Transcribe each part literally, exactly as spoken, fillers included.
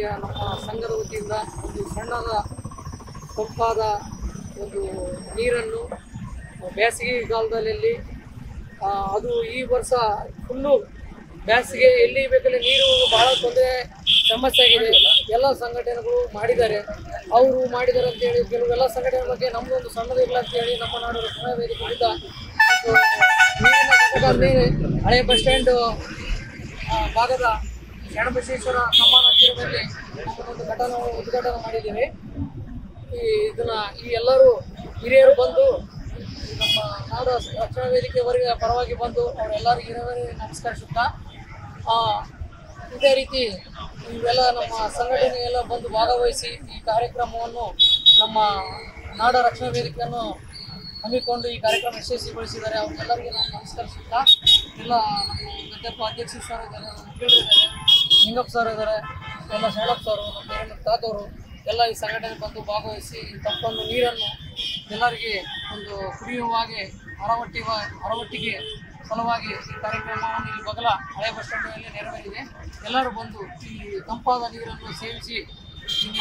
ಬಾರಿಯ ನಮ್ಮ ಸಂಘದ ವತಿಯಿಂದ ಒಂದು ಸಣ್ಣದ ತಂಪಾದ ಒಂದು ನೀರನ್ನು ಬೇಸಿಗೆ ಕಾಲದಲ್ಲಿ ಅದು ಈ ವರ್ಷ ಫುಲ್ಲು ಬೇಸಿಗೆ ಎಲ್ಲಿ ಬೇಕಲ್ಲಿ ನೀರು ಬಹಳ ತೊಂದರೆ ಸಮಸ್ಯೆ ಆಗಿದೆ. ಎಲ್ಲ ಸಂಘಟನೆಗಳು ಮಾಡಿದ್ದಾರೆ, ಅವರು ಮಾಡಿದ್ದಾರೆ ಅಂತೇಳಿ ಕೆಲವೆಲ್ಲ ಸಂಘಟನೆ ಬಗ್ಗೆ ನಮ್ಮದೊಂದು ಸಣ್ಣದಿಲ್ಲ ಅಂತೇಳಿ ನಮ್ಮ ನಾಡು ರಕ್ಷಣಾ ವೇದಿಕೆಯಿಂದ ನೀರಿನ ಘಟಕ ಮೇಲೆ ಹಳೆ ಬಸ್ ಸ್ಟ್ಯಾಂಡ್ ಭಾಗದ ಶರಣಬಸವೇಶ್ವರ ಕಮ್ಮಾನ ತೀರದಲ್ಲಿ ಒಂದು ಘಟನೆ ಉದ್ಘಾಟನೆ ಮಾಡಿದ್ದೀವಿ. ಈ ಇದನ್ನ ಈ ಎಲ್ಲರೂ ಹಿರಿಯರು ಬಂದು ನಮ್ಮ ನಾಡು ರಕ್ಷಣಾ ವೇದಿಕೆವರೆಗೆ ಪರವಾಗಿ ಬಂದು ಅವರೆಲ್ಲರಿಗೂ ಹಿರಿಯರಿಗೆ ನಮಸ್ಕರಿಸುತ್ತಾ ಇದೇ ರೀತಿ ಇವೆಲ್ಲ ನಮ್ಮ ಸಂಘಟನೆ ಎಲ್ಲ ಬಂದು ಭಾಗವಹಿಸಿ ಈ ಕಾರ್ಯಕ್ರಮವನ್ನು ನಮ್ಮ ನಾಡ ರಕ್ಷಣಾ ವೇದಿಕೆಯನ್ನು ಹಮ್ಮಿಕೊಂಡು ಈ ಕಾರ್ಯಕ್ರಮ ಯಶಸ್ವಿಗೊಳಿಸಿದ್ದಾರೆ. ಅವರೆಲ್ಲರಿಗೆ ನಾನು ನಮಸ್ಕರಿಸುತ್ತಾ ಎಲ್ಲ ನಮ್ಮ ಗದ್ದೆಪ್ಪ ಅಧ್ಯಕ್ಷ ಸರ್ ಇದ್ದಾರೆ, ಮುಖ್ಯರಿದ್ದಾರೆ, ನಿಂಗಪ್ಪ ಸರ್ ಇದ್ದಾರೆ, ಎಲ್ಲ ಶರಣಪ್ಪ ಸರ್, ನಮ್ಮ ಬೇರೆ ತಾತವರು ಎಲ್ಲ ಈ ಸಂಘಟನೆ ಬಂದು ಭಾಗವಹಿಸಿ ತಪ್ಪೊಂದು ನೀರನ್ನು ಎಲ್ಲರಿಗೆ ಒಂದು ಕುಡಿಯುವಾಗೆ ಅರವಟ್ಟಿ ಅರವಟ್ಟಿಗೆ ಸಲುವಾಗಿ ಈ ಕಾರ್ಯಕ್ರಮವನ್ನು ಇಲ್ಲಿ ಬಗಲ ಹಳೆ ಬಸ್ ಸ್ಟ್ಯಾಂಡ್ನಲ್ಲಿ ನೆರವೇರಿದೆ. ಎಲ್ಲರೂ ಬಂದು ಈ ತಂಪಾದ ನೀರನ್ನು ಸೇವಿಸಿ ನಿಮ್ಮ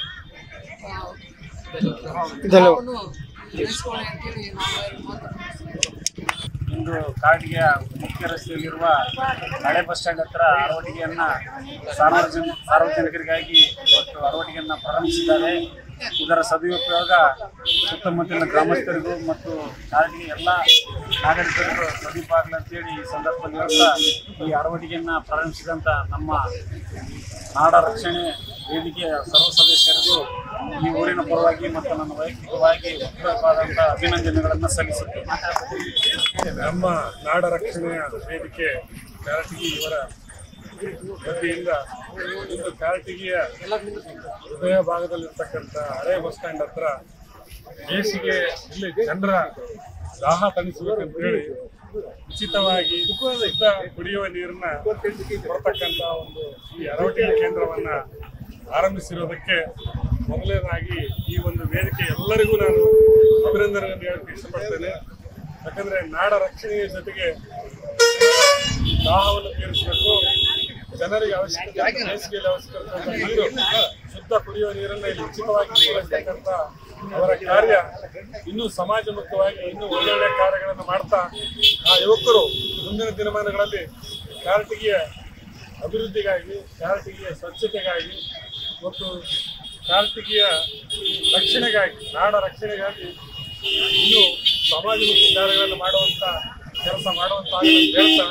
ಲಾಭವನ್ನು ಗಳಿಸಿಕೊಳ್ಳಿ ಅಂತೇಳಿ ನಾವು ಮಾತಾಡ್ತೀವಿ. ಇಂದು ಕಾರಟಗಿಯ ಮುಖ್ಯ ರಸ್ತೆಯಲ್ಲಿರುವ ಹಳೆ ಬಸ್ ಸ್ಟ್ಯಾಂಡ್ ಹತ್ರ ಅರವಟ್ಟಿಗೆಯನ್ನು ಸಾರ್ವಜನಿಕ ಸಾರ್ವಜನಿಕರಿಗಾಗಿ ಇವತ್ತು ಅರವಟ್ಟಿಗೆಯನ್ನು ಪ್ರಾರಂಭಿಸಿದ್ದಾರೆ. ಇದರ ಸದುಪಯೋಗ ಸುತ್ತಮುತ್ತಲಿನ ಗ್ರಾಮಸ್ಥರಿಗೂ ಮತ್ತು ಕಾರಟಗಿ ಎಲ್ಲ ನಾಗರಿಕರಿಗೂ ಸದುಪಯೋಗ ಆಗಲಿ ಅಂತೇಳಿ ಈ ಸಂದರ್ಭದಲ್ಲಿ ಹೇಳ್ತಾ ಈ ಅರವಟ್ಟಿಗೆಯನ್ನು ಪ್ರಾರಂಭಿಸಿದಂಥ ನಮ್ಮ ನಾಡ ರಕ್ಷಣೆ ವೇದಿಕೆಯ ಸರ್ವ ಸದಸ್ಯರಿಗೂ ಈ ಊರಿನ ಪರವಾಗಿ ಮತ್ತು ನನ್ನ ವೈಯಕ್ತಿಕವಾಗಿ ಉತ್ತಮವಾದಂಥ ಅಭಿನಂದನೆಗಳನ್ನು ಸಲ್ಲಿಸುತ್ತೇನೆ. ನಮ್ಮ ನಾಡ ರಕ್ಷಣೆಯ ವೇದಿಕೆ ಕಾರಟಗಿ ಇವರ ವತಿಯಿಂದ ಇಂದು ಕಾರಟಗಿಯ ಹೃದಯ ಭಾಗದಲ್ಲಿರ್ತಕ್ಕಂಥ ಹಳೆ ಬಸ್ ಸ್ಟ್ಯಾಂಡ್ ಹತ್ರ ಬೇಸಿಗೆ ಇಲ್ಲಿ ಜನರ ದಾಹ ತಣಿಸಬೇಕಂತೇಳಿ ಉಚಿತವಾಗಿ ಶುದ್ಧ ಕುಡಿಯುವ ನೀರನ್ನ ಕೊಡ್ತಕ್ಕಂಥ ಒಂದು ಈ ಅರವಟ್ಟಿಗೆ ಕೇಂದ್ರವನ್ನ ಆರಂಭಿಸಿರೋದಕ್ಕೆ ಮೊದಲನೇದಾಗಿ ಈ ಒಂದು ವೇದಿಕೆ ಎಲ್ಲರಿಗೂ ನಾನು ಅಭಿನಂದನೆಯನ್ನು ಹೇಳಕ್ಕೆ ಇಷ್ಟಪಡ್ತೇನೆ. ಯಾಕಂದ್ರೆ ನಾಡ ರಕ್ಷಣೆಯ ಜೊತೆಗೆ ದಾಹವನ್ನು ತೀರಿಸಬೇಕು, ಜನರಿಗೆ ಅವಶ್ಯಕತೆ ಬೇಸಿಗೆಯಲ್ಲಿ ಅವಶ್ಯಕತೆ ನೀರು ಶುದ್ಧ ಕುಡಿಯುವ ನೀರನ್ನು ಇಲ್ಲಿ ಉಚಿತವಾಗಿ ಪೂರೈಸತಕ್ಕಂಥ ಅವರ ಕಾರ್ಯ ಇನ್ನೂ ಸಮಾಜಮುಖವಾಗಿ ಇನ್ನೂ ಒಳ್ಳೊಳ್ಳೆ ಕಾರ್ಯಗಳನ್ನು ಮಾಡ್ತಾ ಆ ಯುವಕರು ಮುಂದಿನ ದಿನಮಾನಗಳಲ್ಲಿ ಕಾರಟಗಿಯ ಅಭಿವೃದ್ಧಿಗಾಗಿ, ಕಾರಟಗಿಯ ಸ್ವಚ್ಛತೆಗಾಗಿ ಮತ್ತು ಕಾರಟಗಿಯ ರಕ್ಷಣೆಗಾಗಿ, ನಾಡ ರಕ್ಷಣೆಗಾಗಿ ಇನ್ನೂ ಸಮಾಜಮುಖಿ ಕಾರ್ಯಗಳನ್ನು ಮಾಡುವಂಥ ಕೆಲಸ ಮಾಡುವಂತ ಹೇಳ್ತಾ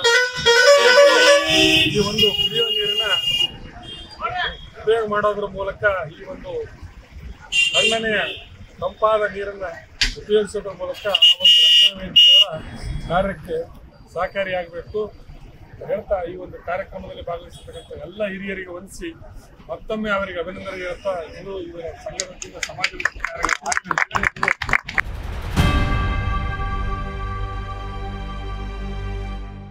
ಈ ಒಂದು ಕುಡಿಯುವ ನೀರಿನ ಉಪಯೋಗ ಮಾಡೋದ್ರ ಮೂಲಕ ಈ ಒಂದು ತಣ್ಣನೆಯ ತಂಪಾದ ನೀರನ್ನ ಉಪಯೋಗಿಸೋದ್ರ ಮೂಲಕ ಆ ಒಂದು ರಕ್ಷಣಾ ವೇದಿಕೆಯವರ ಕಾರ್ಯಕ್ಕೆ ಸಹಕಾರಿಯಾಗಬೇಕು ಹೇಳ್ತಾ ಈ ಒಂದು ಕಾರ್ಯಕ್ರಮದಲ್ಲಿ ಭಾಗವಹಿಸತಕ್ಕಂಥ ಎಲ್ಲ ಹಿರಿಯರಿಗೆ ವಂದಿಸಿ ಮತ್ತೊಮ್ಮೆ ಅವರಿಗೆ ಅಭಿನಂದನೆ ಹೇಳ್ತಾ ಇದು ಇವರ ಸಂಘದಿಂದ ಸಮಾಜಮುಖಿ ಕಾರ್ಯ